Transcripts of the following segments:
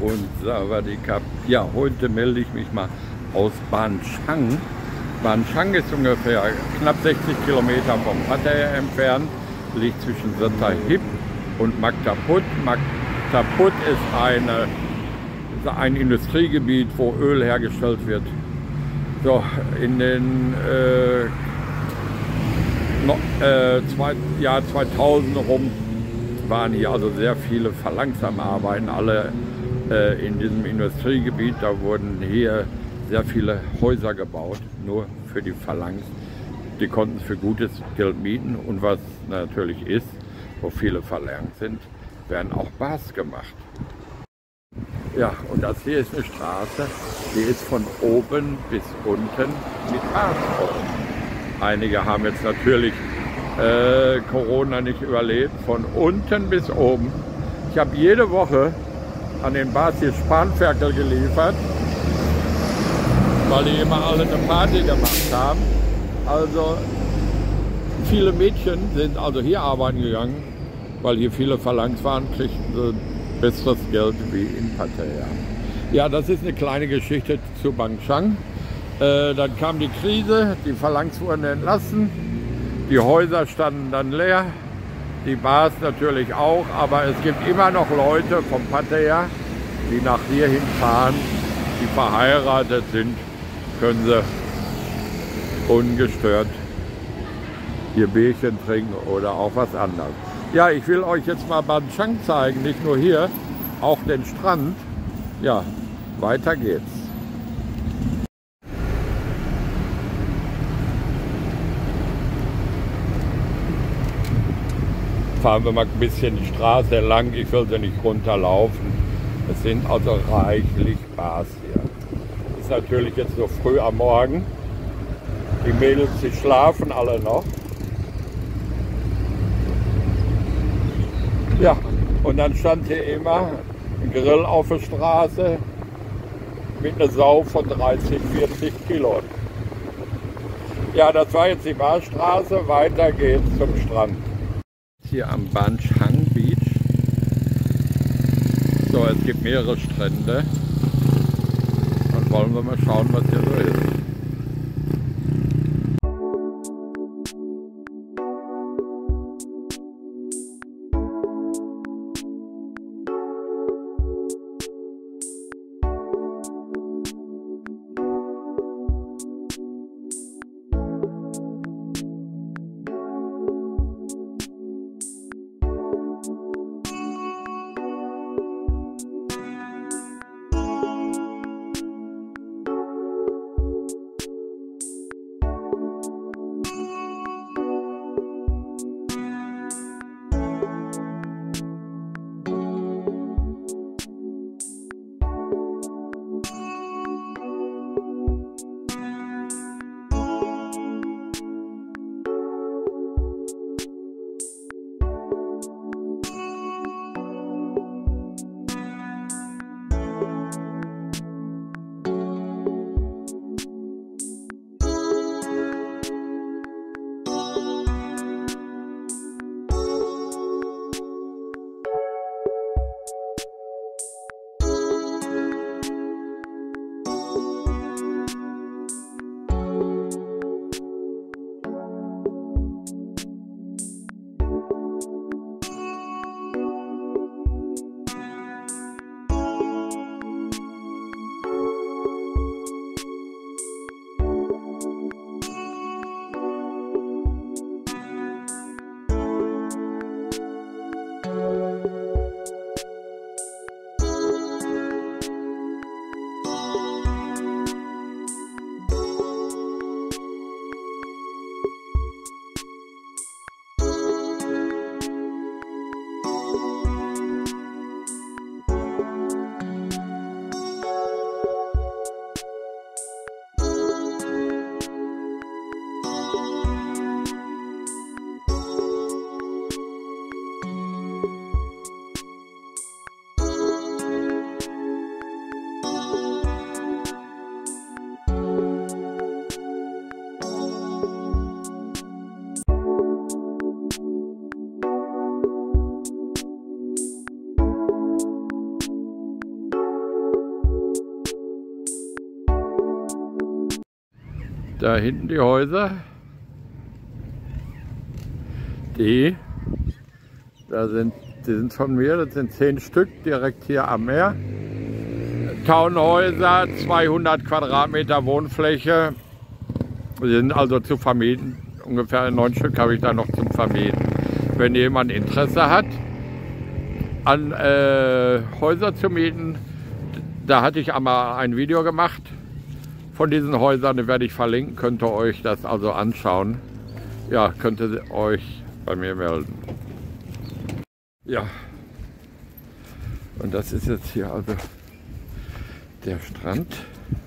und Sawadikap. Ja, heute melde ich mich mal aus Ban Chang. Ban Chang ist ungefähr knapp 60 Kilometer vom Pattaya entfernt, liegt zwischen Sattahip und Mactaput. Mactaput ist ein Industriegebiet, wo Öl hergestellt wird. So, in den Jahr 2000 rum waren hier also sehr viele Phalanx-Arbeiten, alle in diesem Industriegebiet. Da wurden hier sehr viele Häuser gebaut, nur für die Phalanx. Die konnten es für gutes Geld mieten, und was natürlich ist, wo viele Phalanx sind, werden auch Bars gemacht. Ja, und das hier ist eine Straße, die ist von oben bis unten mit Bars voll. Einige haben jetzt natürlich Corona nicht überlebt, von unten bis oben. Ich habe jede Woche an den Bars hier Spanferkel geliefert, weil die immer alle eine Party gemacht haben. Also viele Mädchen sind also hier arbeiten gegangen, weil hier viele Phalanx waren, kriegten sie besseres Geld wie in Pattaya. Ja, das ist eine kleine Geschichte zu Ban Chang. Dann kam die Krise, die Phalanx wurden entlassen, die Häuser standen dann leer, die Bars natürlich auch, aber es gibt immer noch Leute vom Pattaya, die nach hierhin fahren, die verheiratet sind, können sie ungestört ihr Bierchen trinken oder auch was anderes. Ja, ich will euch jetzt mal Ban Chang zeigen, nicht nur hier, auch den Strand. Ja, weiter geht's. Fahren wir mal ein bisschen die Straße lang, ich will sie nicht runterlaufen. Es sind also reichlich Bars hier. Ist natürlich jetzt so früh am Morgen. Die Mädels, die schlafen alle noch. Ja, und dann stand hier immer ein Grill auf der Straße mit einer Sau von 30, 40 Kilo. Ja, das war jetzt die Barstraße, weiter geht's zum Strand. Hier am Ban Chang Beach. So, es gibt mehrere Strände. Dann wollen wir mal schauen, was hier so ist. Da hinten die Häuser. Die sind von mir, das sind 10 Stück direkt hier am Meer. Townhäuser, 200 Quadratmeter Wohnfläche. Die sind also zu vermieten. Ungefähr 9 Stück habe ich da noch zum Vermieten. Wenn jemand Interesse hat, an Häuser zu mieten, da hatte ich einmal ein Video gemacht von diesen Häusern, die werde ich verlinken, könnt ihr euch das also anschauen. Ja, könnt ihr euch bei mir melden. Ja, und das ist jetzt hier also der Strand.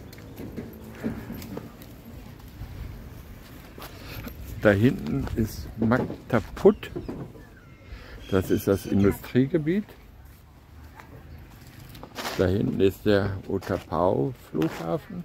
Da hinten ist Magtaput, das ist das Industriegebiet. Da hinten ist der Utapao Flughafen.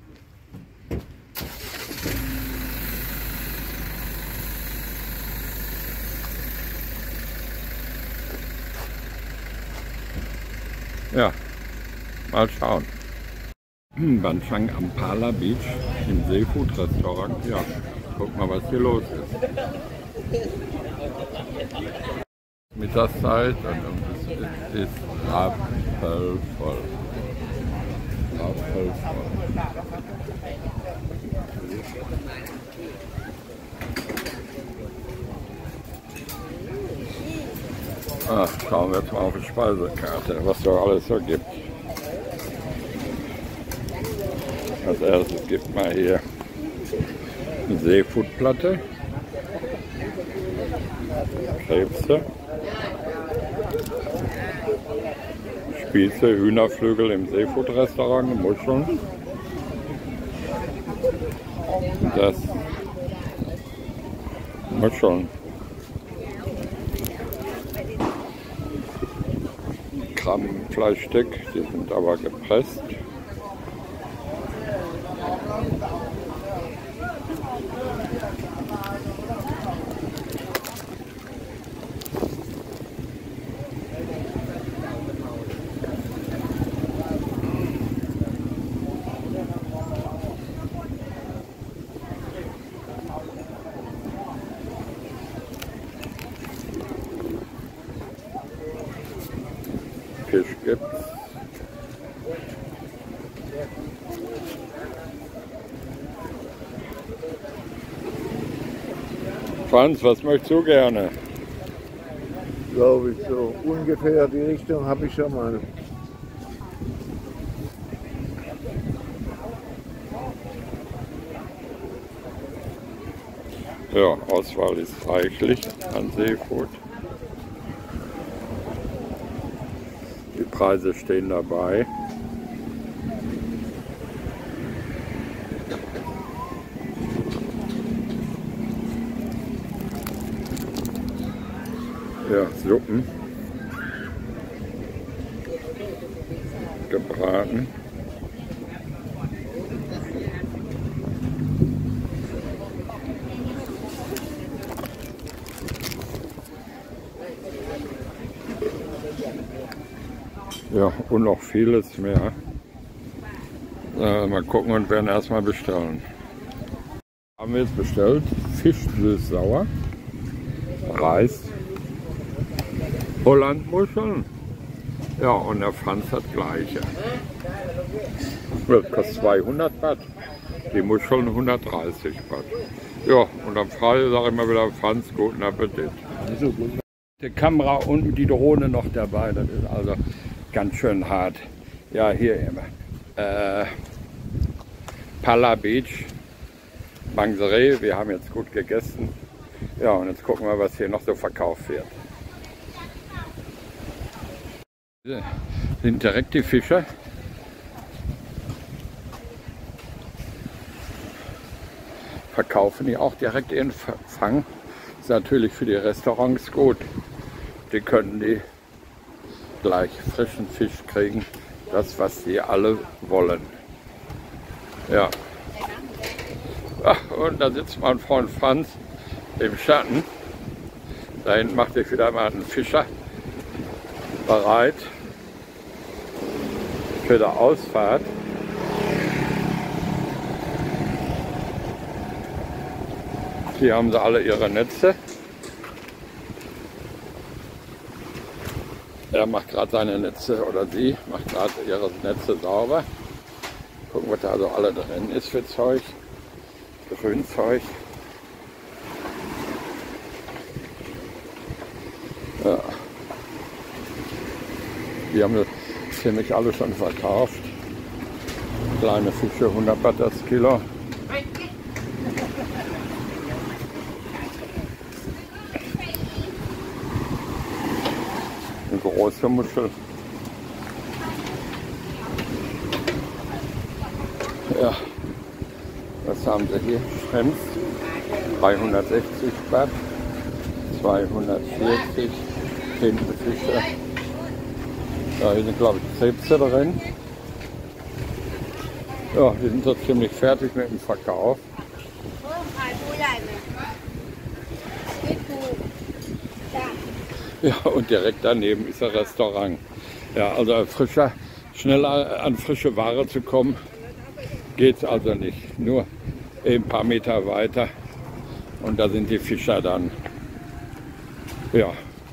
Ja, mal schauen. Banchang Ampala Beach im Seafood-Restaurant. Ja, guck mal, was hier los ist. Mittagszeit und es ist rappelvoll. Rappelvoll. Schauen wir jetzt mal auf die Speisekarte, was da alles so gibt. Als erstes gibt man hier eine Seefoodplatte, Krebse, Spieße, Hühnerflügel im Seefood-Restaurant, Muscheln. Und das Muscheln. Krabbenfleischstück, die sind aber gepresst. Fisch gibt's. Franz, was möchtest du gerne? Glaube ich so. Ungefähr die Richtung habe ich schon mal. Ja, Auswahl ist reichlich an Seefood. Die Preise stehen dabei. Ja, Suppen. Gebraten. Ja, und noch vieles mehr. Mal gucken und werden erstmal bestellen. Haben wir jetzt bestellt Fisch süß-sauer, Reis, Hollandmuscheln. Ja, und der Franz hat gleiche. Das kostet 200 Baht, die Muscheln 130 Baht. Ja, und am Freitag sage ich mal wieder, Franz, guten Appetit. Die Kamera und die Drohne noch dabei, das ist also ganz schön hart. Ja, hier immer. Pala Beach, Bang Sere, wir haben jetzt gut gegessen. Ja, und jetzt gucken wir, was hier noch so verkauft wird. Hier sind direkt die Fische. Verkaufen die auch direkt ihren Fang. Ist natürlich für die Restaurants gut. Die können die gleich frischen Fisch kriegen, das was sie alle wollen. Ja. Ach, und da sitzt mein Freund Franz im Schatten. Da hinten macht sich wieder mal einen Fischer bereit für die Ausfahrt. Hier haben sie alle ihre Netze. Er macht gerade seine Netze, oder sie macht gerade ihre Netze sauber. Gucken, was da also alle drin ist für Zeug. Grünzeug. Ja. Die haben das ziemlich alle schon verkauft. Kleine Fische, 100 Baht das Kilo. Eine große Muschel. Ja, was haben sie hier? Schrimps, 360 Baht, 240 Tintenfische. Da hier sind, glaube ich, Krebse drin. Ja, die sind so ziemlich fertig mit dem Verkauf. Ja, und direkt daneben ist ein Restaurant. Ja, also schneller an frische Ware zu kommen, geht es also nicht. Nur ein paar Meter weiter und da sind die Fischer dann. Ja.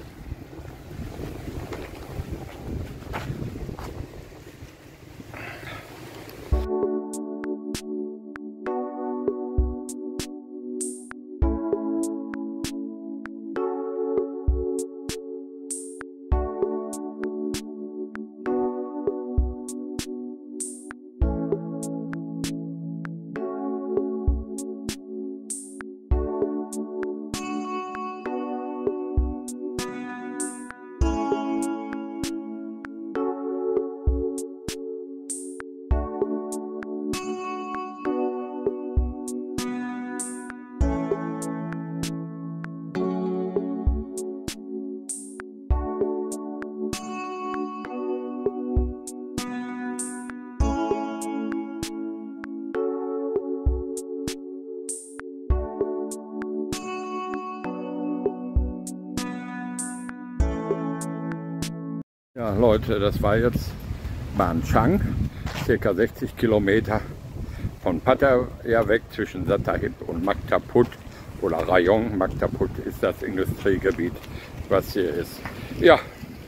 Ja, Leute, das war jetzt Ban Chang, ca. 60 Kilometer von Pattaya weg zwischen Sattahip und Makta Phut oder Rayong. Makta Phut ist das Industriegebiet, was hier ist. Ja,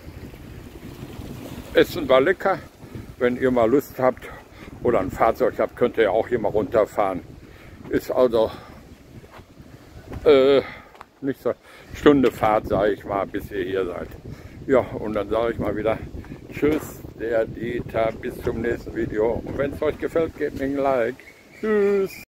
Essen war lecker. Wenn ihr mal Lust habt oder ein Fahrzeug habt, könnt ihr auch hier mal runterfahren. Ist also nicht so eine Stunde Fahrt, sage ich mal, bis ihr hier seid. Ja, und dann sage ich mal wieder tschüss, der Dieter, bis zum nächsten Video. Und wenn es euch gefällt, gebt mir ein Like. Tschüss.